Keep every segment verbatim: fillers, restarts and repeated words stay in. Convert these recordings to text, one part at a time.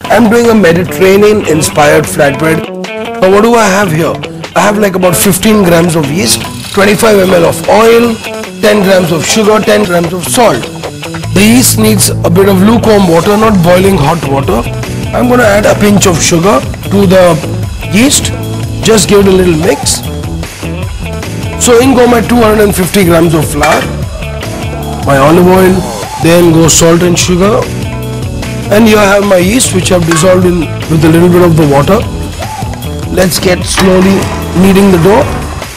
I'm doing a Mediterranean inspired flatbread. Now what do I have here? I have like about fifteen grams of yeast, twenty-five milliliters of oil, ten grams of sugar, ten grams of salt. The yeast needs a bit of lukewarm water, not boiling hot water. I'm going to add a pinch of sugar to the yeast. Just give it a little mix. So in go my two hundred fifty grams of flour, my olive oil, then go salt and sugar. And here I have my yeast which I've dissolved in with a little bit of the water. Let's get slowly kneading the dough.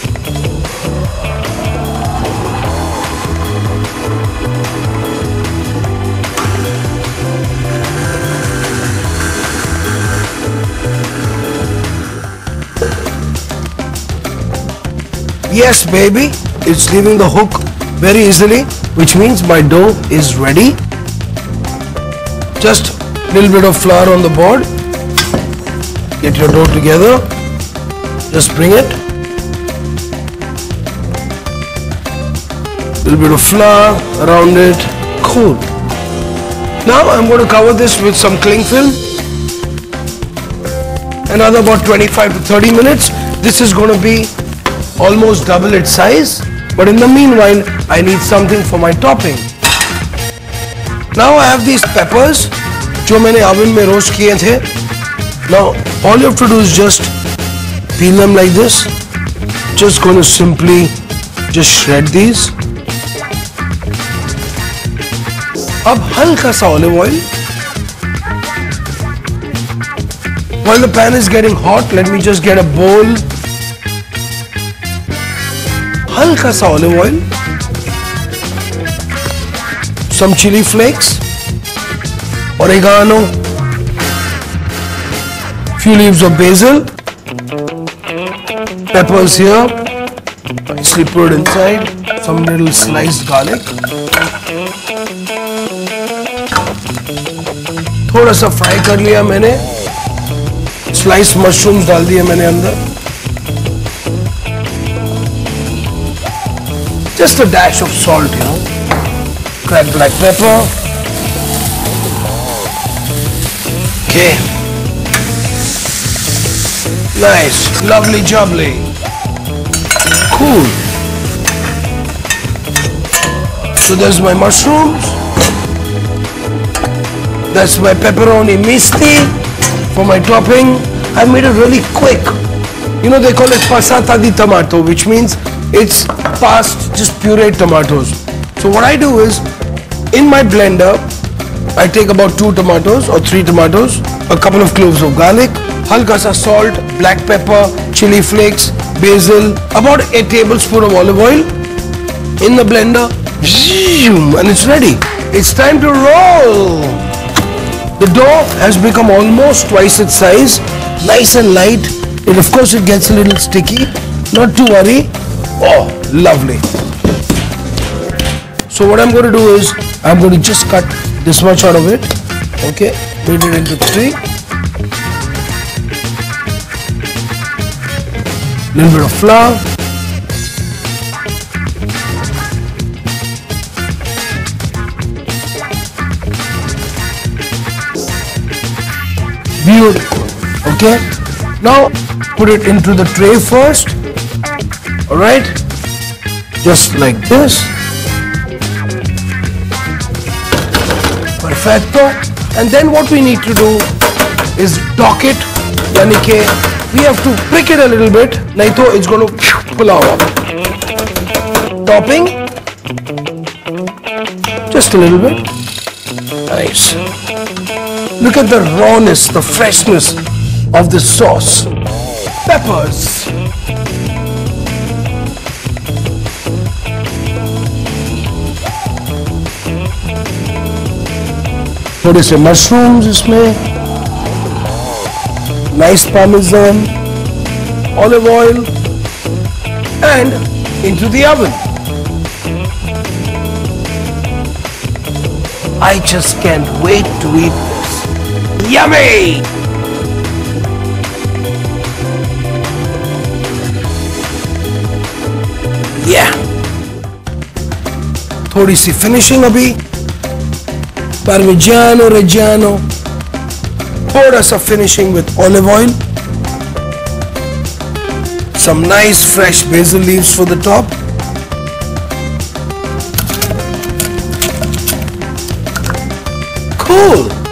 Yes baby, it's leaving the hook very easily, which means my dough is ready. Just a little bit of flour on the board. Get your dough together. Just bring it. A little bit of flour around it. Cool. Now I'm going to cover this with some cling film. Another about twenty-five to thirty minutes. This is going to be almost double its size. But in the meanwhile, I need something for my topping. Now I have these peppers जो मैंने oven में roast किए थे. Now all you have to do is just peel them like this. Just going to simply just shred these. अब हल्का सा olive oil. While the pan is getting hot, let me just get a bowl. हल्का सा olive oil. Some chili flakes, oregano, few leaves of basil, peppers here, nicely put inside, some little sliced garlic, थोड़ा सा fry कर लिया मैंने, slice mushrooms डाल दिए मैंने अंदर, just a dash of salt, you know. Cracked black pepper. Okay. Nice, lovely jubbly. Cool. So there's my mushrooms. That's my pepperoni misti for my topping. I made it really quick. You know, they call it passata di tomato, which means it's past just pureed tomatoes. So what I do is, in my blender, I take about two tomatoes or three tomatoes, a couple of cloves of garlic, halka sa salt, black pepper, chili flakes, basil, about a tablespoon of olive oil in the blender, and it's ready. It's time to roll. The dough has become almost twice its size, nice and light. And of course it gets a little sticky, not to worry. Oh, lovely. So what I'm going to do is, I'm going to just cut this much out of it. Okay, made it into three. Little bit of flour. Beautiful. Okay. Now put it into the tray first. All right. Just like this. Perfecto. And then what we need to do is dock it. Yani ke we have to prick it a little bit. Nahi to it's going to pull out. Topping. Just a little bit. Nice. Look at the rawness, the freshness of the sauce. Peppers. थोड़े से mushrooms इसमें, nice parmesan, olive oil, and into the oven. I just can't wait to eat this. Yummy! Yeah. थोड़ी सी finishing अभी. Parmigiano Reggiano, poured us a finishing with olive oil, some nice fresh basil leaves for the top, cool.